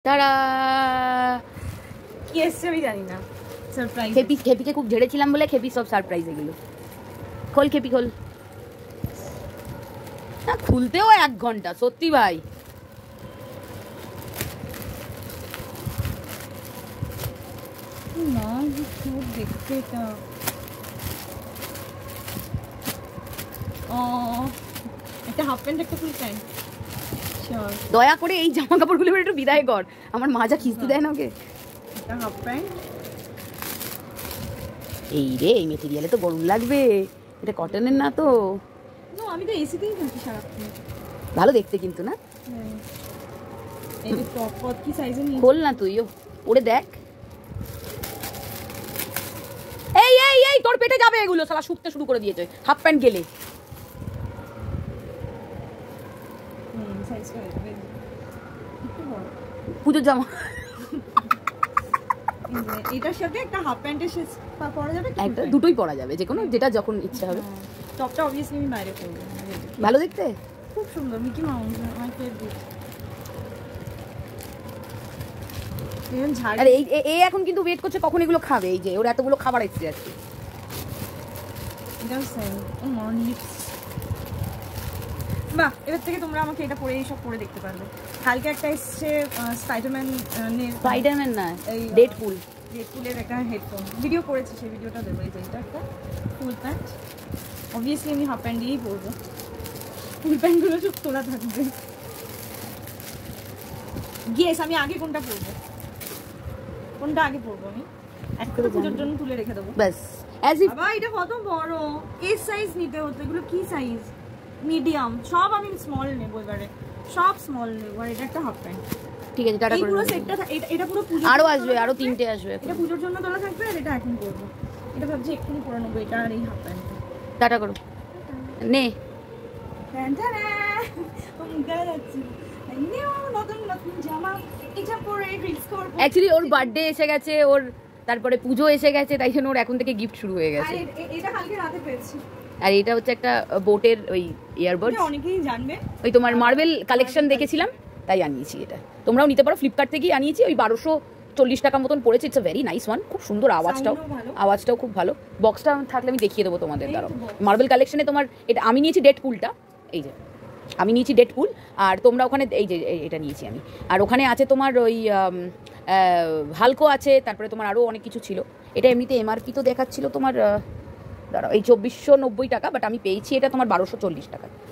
তারা কি এসছে আমি জানি না। সারপ্রাইজ। খেপিকে খুব ঝেড়েছিলাম বলে খেপি সব সারপ্রাইজ এগুলো। খোল খেপি খোল। না খুলতেও 1 ঘন্টা সত্যি ভাই। না দেখতে এটা একটা হাফ প্যান্ট একটা ফুল প্যান্ট। দয়া করে এই জামা কাপড়গুলো একটু বিদায় কর, আমার মা যা খিস্তি দেয় না ওকে। একটা হাফ প্যান্ট। এই রে এই মেটেরিয়ালে তো গরম লাগবে, এটা কটনের না তো। আমি তো এসিতেই থাকি সারাক্ষণ। ভালো দেখতে কিন্তু না। এই যে টপ কি সাইজে নিয়ে খোল না তুইও পরে দেখ। এই এই এই তোর পেটে যাবে এগুলো, শালা শুকতে শুরু করে দিয়েছে হাফ প্যান্ট গেলে। পুজোর জামা এটার সাথে একটা হাফ প্যান্টের পরা যাবে, একটা দুটোই পরা যাবে, যে কোনো যেটা যখন ইচ্ছা হবে। টপটা অবভিয়াসলি আমি বাইরে পরবো। ভালো দেখতে, খুব সুন্দর, মিকি মাউস আমার ফেভারিট। আরে এই এখন কিন্তু ওয়েট করছে কখন এগুলো খাবে, এই যে ওর এতগুলো খাবার এসছে আজকে। বাহ, এবার থেকে তোমরা আমাকে এটা পরে এইসব পরে দেখতে পারবে। কালকে একটা এসছে স্পাইডারম্যান না, এই ডেডপুলের একটা হেডফোন ভিডিও করেছে, সেই ভিডিওটা দেবো। এই যে এটা একটা ফুল প্যান্ট, অবভিয়াসলি আমি হাফ প্যান্ট দিয়েই পরবো। ফুল প্যান্টগুলো সব তোলা থাকবে। গেস আমি আগে কোনটা পরবো, কোনটা আগে পরবো? আমি একটা পুজোর জন্য তুলে রেখে দেবো ব্যাস। বাবা এটা কত বড়, এস সাইজ নিতে হতো। এগুলো কি সাইজ? মিডিয়াম। সব আমি স্মল নেবো এবারে, সব স্মল নেবো। আর এটা একটা হাফ প্যান্ট। ঠিক আছে, টাটা করে। পুরো সেটটা এটা পুরো পুজো আরো আসবে, আরো 3টে আসবে। এটা পুজোর জন্য তোলা থাকবে, আর এটা এখন পরবো। এটা ভাবছি এক্ষুনি পরে নেবো, এটা আর এই হাফ প্যান্ট। টাটা করো নে। অ্যাকচুয়ালি ওর বার্থডে এসে গেছে, ওর তারপরে পুজো এসে গেছে, তাই জন্য ওর এখন থেকে গিফট শুরু হয়ে গেছে। এটা কালকে রাতে পেয়েছি। আর এটা হচ্ছে একটা বোটের ওই ইয়ারবাডস, অনেকেই জানবে। ওই তোমার মার্বেল কালেকশন দেখেছিলাম তাই আনিয়েছি। এটা তোমরাও নিতে পারো, ফ্লিপকার্ট থেকেই আনিয়েছি। ওই 1240 টাকা মতন পড়েছে। It's a very nice one, খুব সুন্দর। আওয়াজটাও খুব ভালো। বক্সটা থাকলে আমি দেখিয়ে দেবো তোমাদের। দাঁড়াও, মার্বেল কালেকশনে তোমার এটা আমি নিয়েছি ডেডপুলটা। এই যে আমি নিয়েছি ডেডপুল, আর তোমরা ওখানে এই যে এটা নিয়েছি আমি। আর ওখানে আছে তোমার ওই হালকো আছে, তারপরে তোমার আরও অনেক কিছু ছিল। এটা এমনিতে এমআরপি তো দেখাচ্ছিল তোমার, দাঁড়াও, এই 2490 টাকা, বাট আমি পেয়েছি এটা তোমার 1240 টাকা।